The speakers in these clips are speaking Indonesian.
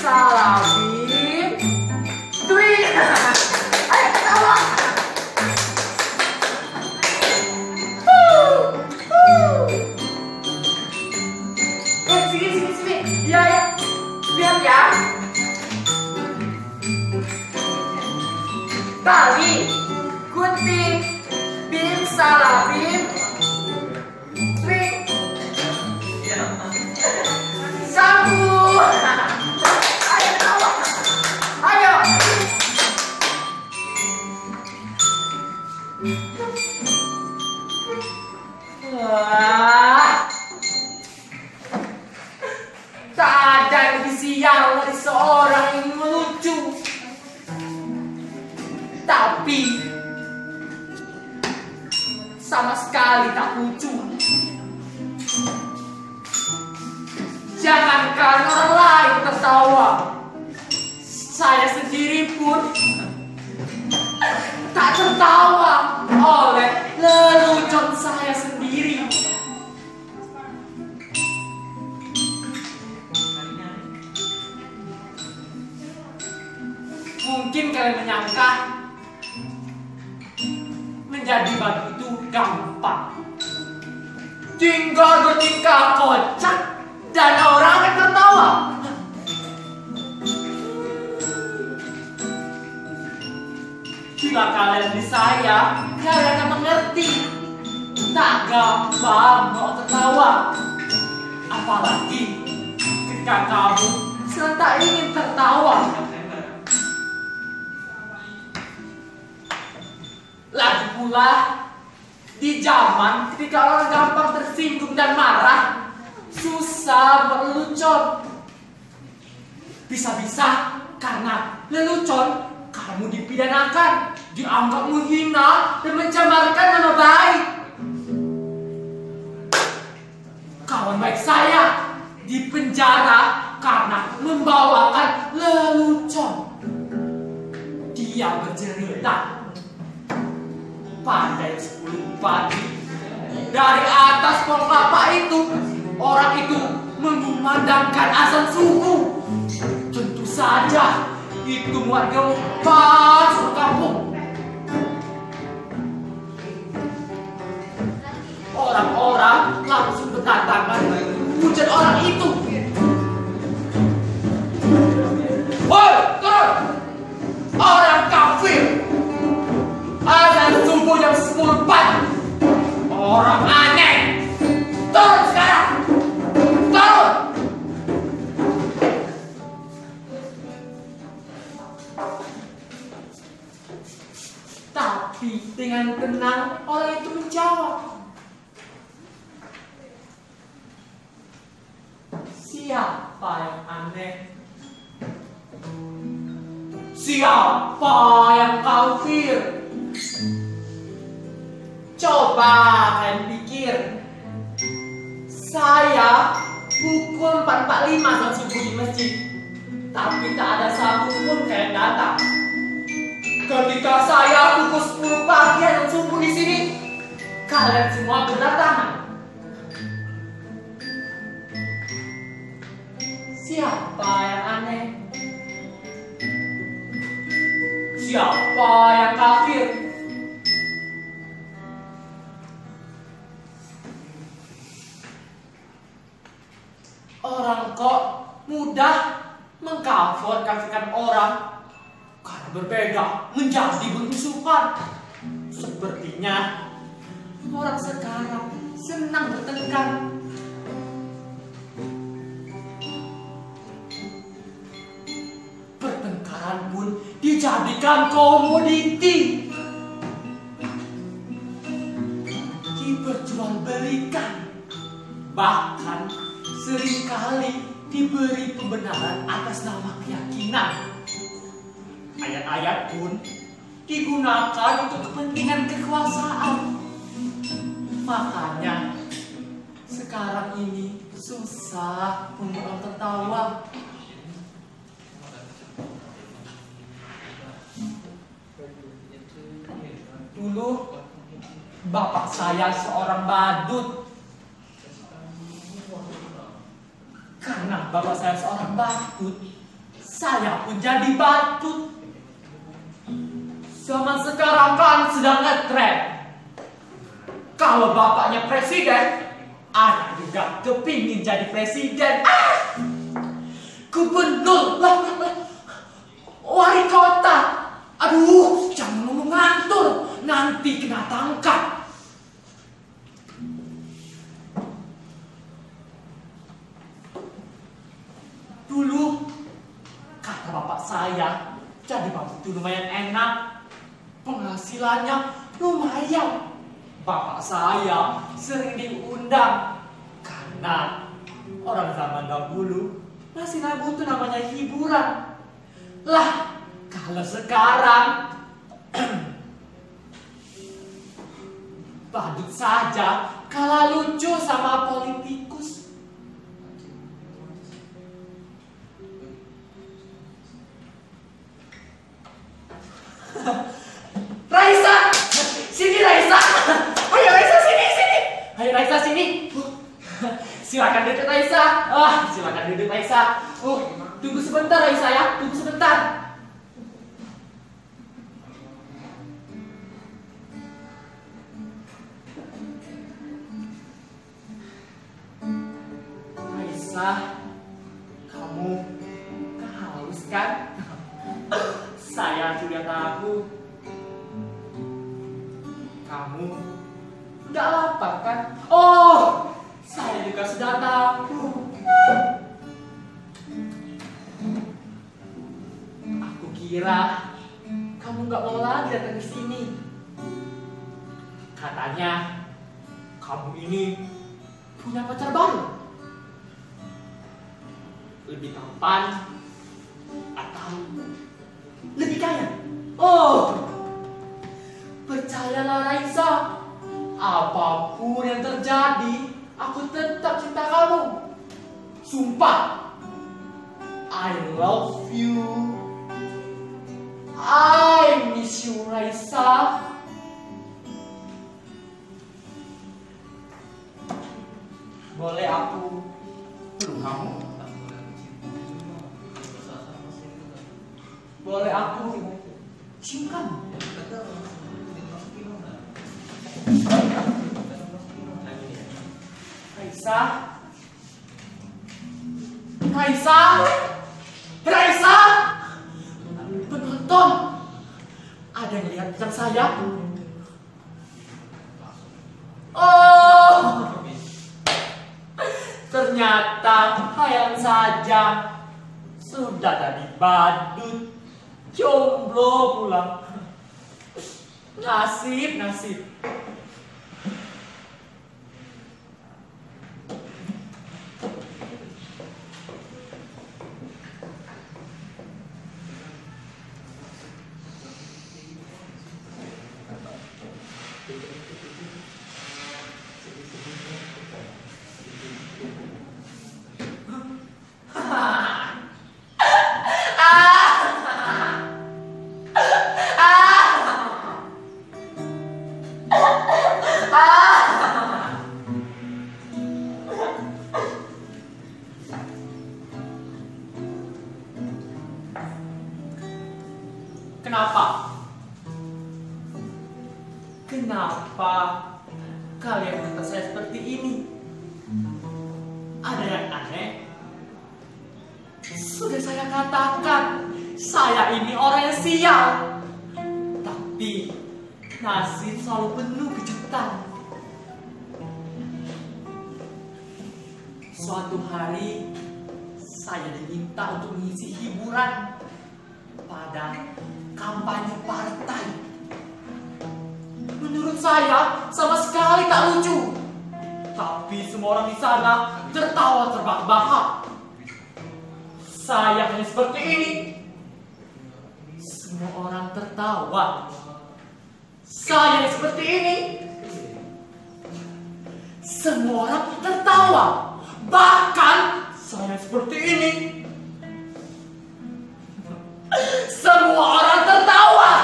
Salabim, Dwi. Ayo ketawa. Sini. Iya. Lihat ya. Tali, gunting, bim, salabim, Dwi. Sabu. Ayo ketawa. Ayo. Wah. Tak ada yang lebih sial dari seorang yang melucu. Tapi sama sekali tak lucu. Jangankan orang lain tertawa, saya sendiri pun tak tertawa oleh lelucon saya sendiri. Mungkin kalian menyangka menjadi batu itu gampang. Tinggal bertingkah kocak dan orang akan tertawa. Bila kalian di saya, kalian akan mengerti. Tak gampang mau tertawa. Apalagi ketika kamu sedang tak ingin tertawa. Lagi pula, di zaman ketika orang gampang tersinggung dan marah, susah berlelucon. Bisa-bisa karena lelucon, kamu dipidanakan, dianggap menghina, dan mencemarkan nama baik. Kawan baik saya dipenjara karena membawakan lelucon. Dia bercerita pada 10 pagi dari atas pohon kelapa itu, orang itu mengumandangkan azan subuh. Tentu saja itu warga pas kampung. Orang-orang langsung berdatangan menghujat orang itu. Woi, turun! Orang kafir! Azan subuh jam 10 pagi. Orang aneh. Turun sekarang. Turun. Tapi dengan tenang orang itu menjawab, siapa yang aneh? Siapa yang kafir? Coba kalian pikir, saya pukul 4.45 saat subuh di masjid, tapi tak ada satu pun kalian datang. Ketika saya pukul 10 pagi saat subuh di sini, kalian semua berdatangan. Siapa yang aneh? Siapa yang kafir? Orang kok mudah mengkafir-kafirkan orang karena berbeda menjadi bermusuhan. Sepertinya orang sekarang senang bertengkar. Pertengkaran pun dijadikan komoditi, diperjualbelikan, bahkan seringkali diberi pembenaran atas nama keyakinan. Ayat-ayat pun digunakan untuk kepentingan kekuasaan. Makanya sekarang ini susah membuat tertawa. Dulu bapak saya seorang badut. Karena bapak saya seorang badut, saya pun jadi badut. Zaman sekarang kan sedang ngetren. Kalau bapaknya presiden, anak juga kepingin jadi presiden. Gubernur, wali kota. Aduh, jangan ngomong ngantur, nanti kena tangkap. Dulu, kata bapak saya, jadi badut itu lumayan enak. Penghasilannya lumayan. Bapak saya sering diundang karena orang zaman dahulu masih butuh namanya hiburan. Lah, kalau sekarang badut saja kalah lucu sama politikus. Raisa, sini Raisa. Ayo Raisa sini. Ayo Raisa sini. Silakan duduk Raisa. Silakan duduk Raisa. Tunggu sebentar Raisa ya, tunggu sebentar. Raisa, kamu haus kan? Saya juga tahu. Kamu nggak lapar kan? Oh, saya juga sudah tahu. Aku kira kamu nggak mau lagi datang ke sini. Katanya kamu ini punya pacar baru. Lebih tampan atau lebih kaya? Oh, percayalah Raisa, apapun yang terjadi, aku tetap cinta kamu. Sumpah, I love you. I miss you Raisa. Boleh aku peluk kamu? Boleh aku cium kamu? Raisa, penonton, ada yang lihat bintang saya? Oh, ternyata hayalan saja. Sudah tadi badut, jomblo pulang. Nasib. Kenapa kalian kata saya seperti ini? Ada yang aneh? Sudah saya katakan, saya ini orang yang sial. Tapi nasib selalu penuh kejutan. Suatu hari saya diminta untuk mengisi hiburan pada kampanye partai. Menurut saya sama sekali tak lucu. Tapi semua orang di sana tertawa terbahak-bahak. Saya hanya seperti ini. Semua orang tertawa. Saya hanya seperti ini. Semua orang tertawa. Bahkan saya seperti ini. Semua orang tertawa.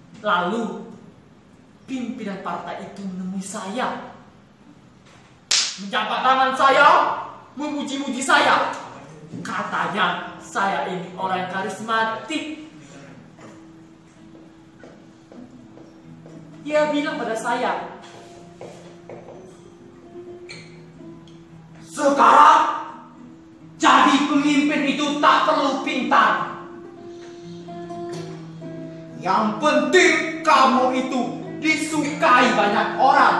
Lalu pimpinan partai itu menemui saya. menjabat tangan saya, memuji-muji saya. Katanya saya ini orang yang karismatik. Dia bilang pada saya, sekarang jadi pemimpin itu tak perlu pintar. Yang penting kamu itu disukai banyak orang.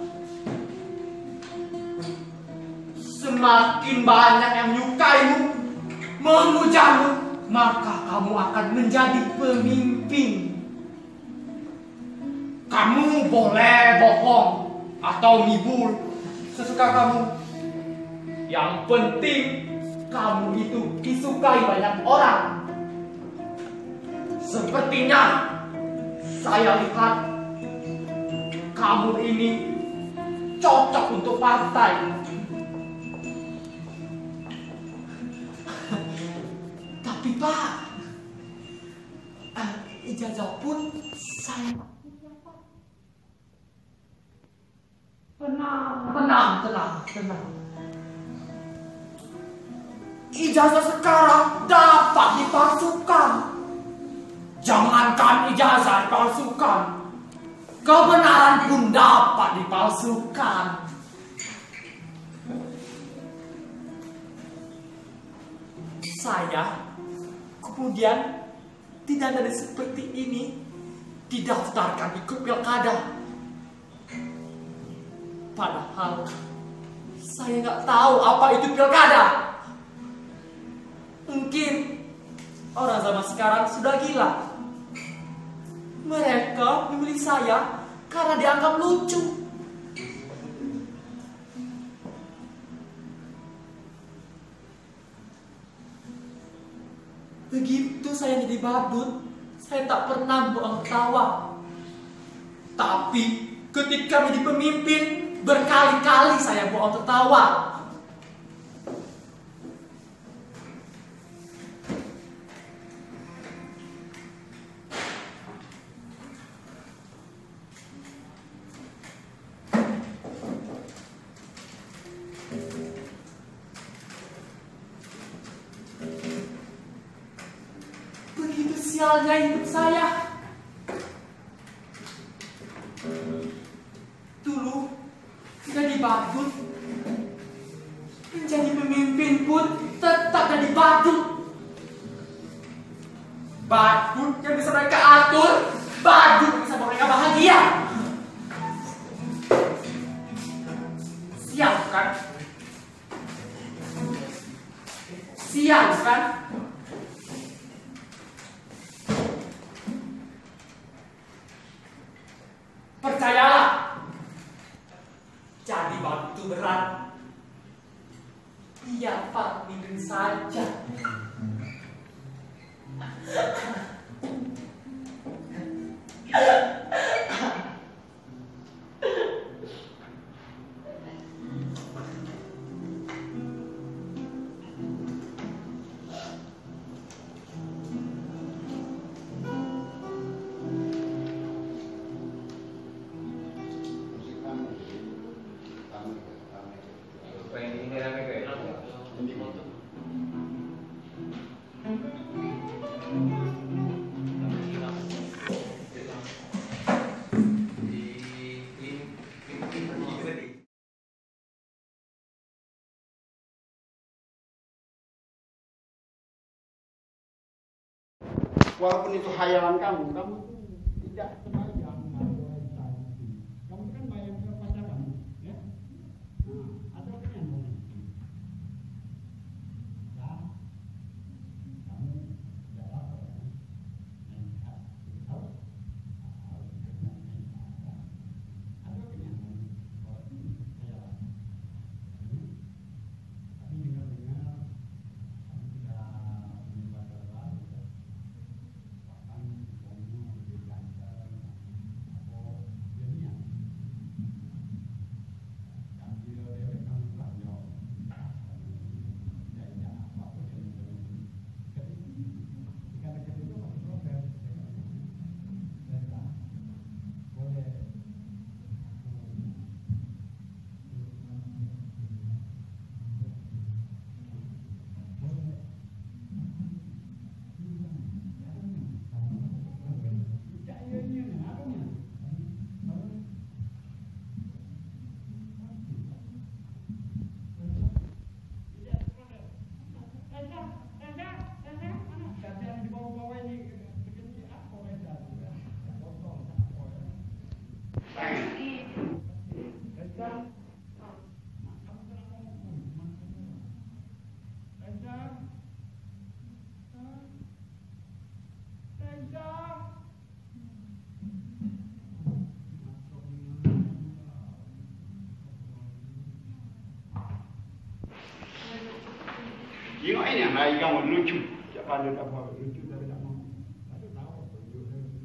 Semakin banyak yang menyukaimu, memujamu, maka kamu akan menjadi pemimpin. Kamu boleh bohong atau ngibul sesuka kamu. Yang penting kamu itu disukai banyak orang. Sepertinya saya lihat kamu ini cocok untuk partai. Tapi Pak, ijazah pun saya... Tenang. Ijazah sekarang dapat dipalsukan. Jangankan ijazah dipalsukan, kebenaran pun dapat dipalsukan. Saya kemudian tidak ada seperti ini didaftarkan ikut pilkada. Padahal saya nggak tahu apa itu pilkada. Mungkin orang zaman sekarang sudah gila. Mereka memilih saya karena dianggap lucu. Begitu saya jadi badut, saya tak pernah bohong tawa. Tapi ketika menjadi pemimpin, berkali-kali saya bohong tertawa. Begitu sialnya hidup saya. Dulu jadi badut, menjadi pemimpin pun tetap jadi badut. Badut yang bisa mereka atur, badut yang bisa mereka bahagia. Sial kan? Sial kan? Percayalah, jadi batu berat. Iya Pak, minum saja. Walaupun itu hayalan kamu tidak sebayang dengan wanita itu. Kamu kan bayang ke pacar kamu, ya? Nah, ada apa yang mau itu? Ya, kamu tidak apa ya? Nekat, tahu? Harus dengan nekat. Ada apa yang mau hayalan? Tapi dengar-dengar kamu sudah punya pacar baru. Bahkan kamu lebih ganteng. Tengok ini yang lain kamu lucu. Ada apa lucu tapi tak mau. Ada tahu lucu.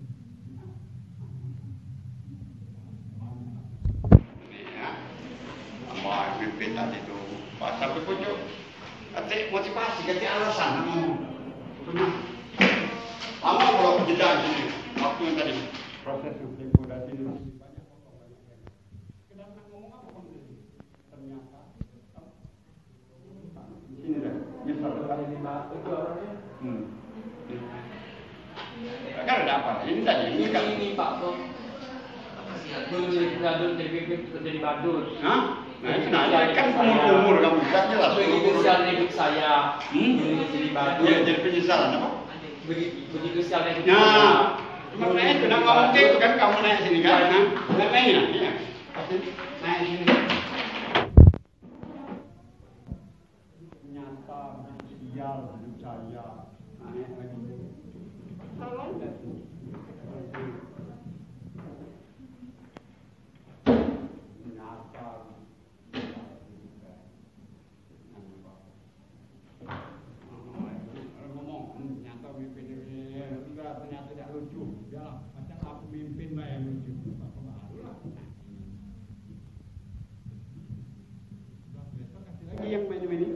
Ni ya. Amai pimpin tadi tu. Pasal berpujuk. Atik motivasi, ganti alasan kamu. Betul. Kamu kalau jeda sini. Waktu yang tadi proses tempo dari sini banyak potong. Kita nak ngomong apa kamu tadi? Ternyata sini dah. Nyesal kali ini Pak. Kan ada apa? Ini tadi Ini Pak Bos. Belum jadi badut, jadi badut. Hah? Nah itu nah, kan umur kamu kan jelas. Begitu sialnya hidup saya. Jadi badut. Ya, jadi penyesalan apa? Begitu sialnya hidup Nah, saya. cuma naik sudah ngomong itu kan kamu naik sini kan? Nah, naik ini, iya. Naik sini. Nyata, sial, hidup saya. Naik lagi. Salah enggak sih? Yang main ini